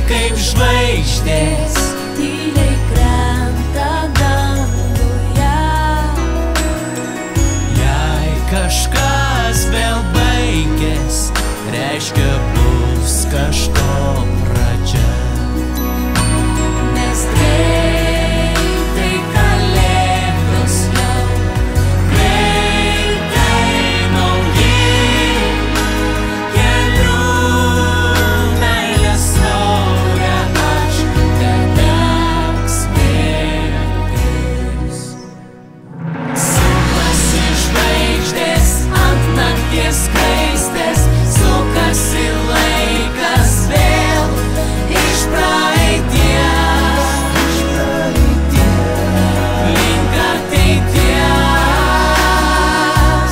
kaip žvaigždės tyliai krenta danguje. Jei kažkas vėl baigės, reiškia bus kažko pradžia. Nes greitai kalėdos jau, Greitai nauji kelių meilės taurę aš tedegs mirtis. Sukasi žvaigždės ant nakties skraistės, sukasi laikas vėl iš praeities link ateities.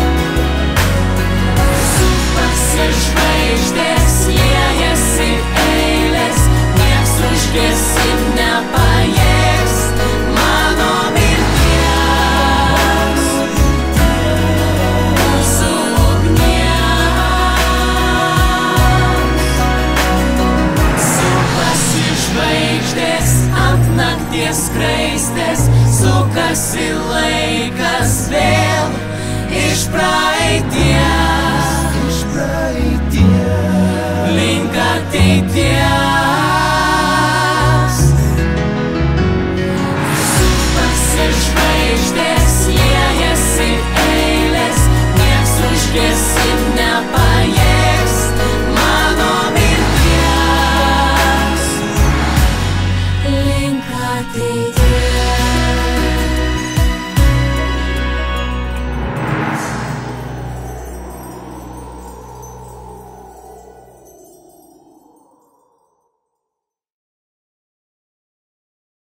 Sukasi žvaigždės, liejasi eilės, nieks užgesit nepajėgs mano mirties, mūsų ugnies. Sukasi žvaigždės ant nakties skraistės, sukasi laikas vėl iš praeities link ateities.